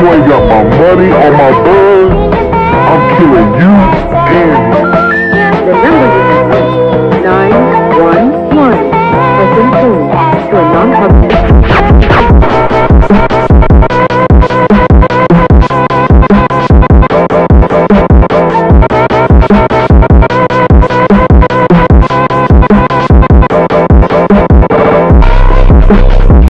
You ain't got my money or my buzz, I'm killing you and you.